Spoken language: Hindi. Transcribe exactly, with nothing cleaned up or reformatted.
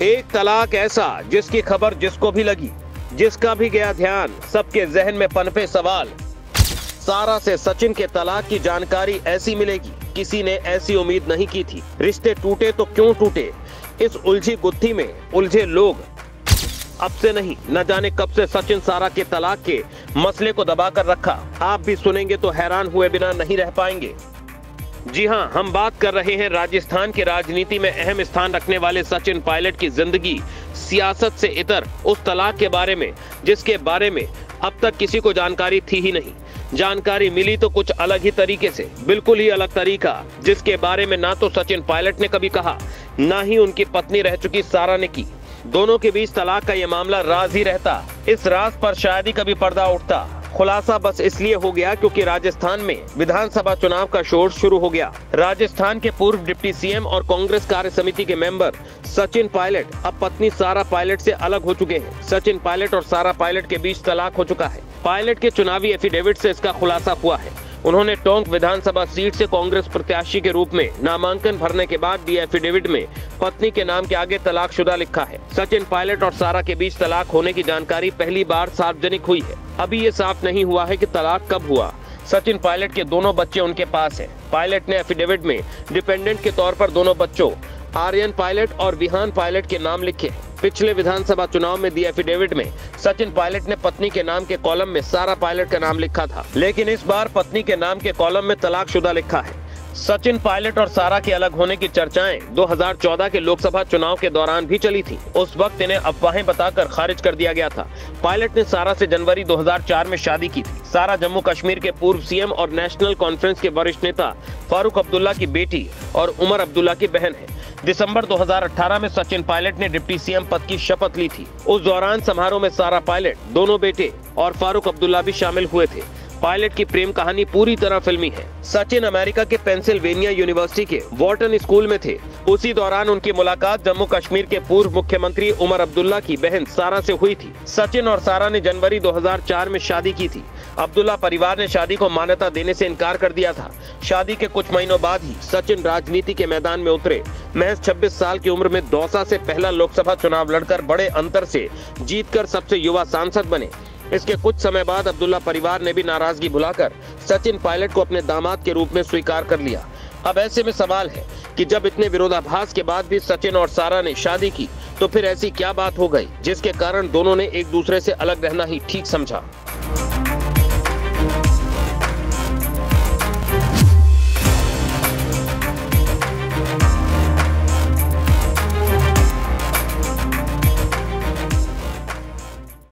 एक तलाक ऐसा जिसकी खबर जिसको भी लगी, जिसका भी गया ध्यान, सबके जहन में पनपे सवाल। सारा से सचिन के तलाक की जानकारी ऐसी मिलेगी, किसी ने ऐसी उम्मीद नहीं की थी। रिश्ते टूटे तो क्यों टूटे, इस उलझी गुत्थी में उलझे लोग। अब से नहीं, न जाने कब से सचिन सारा के तलाक के मसले को दबाकर रखा। आप भी सुनेंगे तो हैरान हुए बिना नहीं रह पाएंगे। जी हां, हम बात कर रहे हैं राजस्थान की राजनीति में अहम स्थान रखने वाले सचिन पायलट की जिंदगी, सियासत से इतर उस तलाक के बारे में जिसके बारे में अब तक किसी को जानकारी थी ही नहीं। जानकारी मिली तो कुछ अलग ही तरीके से, बिल्कुल ही अलग तरीका, जिसके बारे में ना तो सचिन पायलट ने कभी कहा, ना ही उनकी पत्नी रह चुकी सारा ने की। दोनों के बीच तलाक का ये मामला राज ही रहता। इस राज पर शायद ही कभी पर्दा उठता। खुलासा बस इसलिए हो गया क्योंकि राजस्थान में विधानसभा चुनाव का शोर शुरू हो गया। राजस्थान के पूर्व डिप्टी सीएम और कांग्रेस कार्य समिति के मेंबर सचिन पायलट अब पत्नी सारा पायलट से अलग हो चुके हैं। सचिन पायलट और सारा पायलट के बीच तलाक हो चुका है। पायलट के चुनावी एफिडेविट से इसका खुलासा हुआ है। उन्होंने टोंक विधानसभा सीट से कांग्रेस प्रत्याशी के रूप में नामांकन भरने के बाद दिए एफिडेविट में पत्नी के नाम के आगे तलाकशुदा लिखा है। सचिन पायलट और सारा के बीच तलाक होने की जानकारी पहली बार सार्वजनिक हुई है। अभी ये साफ नहीं हुआ है कि तलाक कब हुआ। सचिन पायलट के दोनों बच्चे उनके पास हैं। पायलट ने एफिडेविट में डिपेंडेंट के तौर पर दोनों बच्चों आर्यन पायलट और विहान पायलट के नाम लिखे हैं। पिछले विधानसभा चुनाव में दिए एफिडेविट में सचिन पायलट ने पत्नी के नाम के कॉलम में सारा पायलट का नाम लिखा था, लेकिन इस बार पत्नी के नाम के कॉलम में तलाकशुदा लिखा है। सचिन पायलट और सारा के अलग होने की चर्चाएं दो हज़ार चौदह के लोकसभा चुनाव के दौरान भी चली थी। उस वक्त इन्हें अफवाहें बताकर खारिज कर दिया गया था। पायलट ने सारा से जनवरी दो हज़ार चार में शादी की थी। सारा जम्मू कश्मीर के पूर्व सीएम और नेशनल कॉन्फ्रेंस के वरिष्ठ नेता फारूक अब्दुल्ला की बेटी और उमर अब्दुल्ला की बहन है। दिसंबर दो हज़ार अठारह में सचिन पायलट ने डिप्टी सीएम पद की शपथ ली थी। उस दौरान समारोह में सारा पायलट, दोनों बेटे और फारूक अब्दुल्ला भी शामिल हुए थे। पायलट की प्रेम कहानी पूरी तरह फिल्मी है। सचिन अमेरिका के पेंसिल्वेनिया यूनिवर्सिटी के वॉर्टन स्कूल में थे। उसी दौरान उनकी मुलाकात जम्मू कश्मीर के पूर्व मुख्यमंत्री उमर अब्दुल्ला की बहन सारा से हुई थी। सचिन और सारा ने जनवरी दो हज़ार चार में शादी की थी। अब्दुल्ला परिवार ने शादी को मान्यता देने से इनकार कर दिया था। शादी के कुछ महीनों बाद ही सचिन राजनीति के मैदान में उतरे। महज छब्बीस साल की उम्र में दौसा से पहला लोकसभा चुनाव लड़कर बड़े अंतर से जीतकर सबसे युवा सांसद बने। इसके कुछ समय बाद अब्दुल्ला परिवार ने भी नाराजगी भुलाकर सचिन पायलट को अपने दामाद के रूप में स्वीकार कर लिया। अब ऐसे में सवाल है कि जब इतने विरोधाभास के बाद भी सचिन और सारा ने शादी की, तो फिर ऐसी क्या बात हो गई जिसके कारण दोनों ने एक दूसरे से अलग रहना ही ठीक समझा।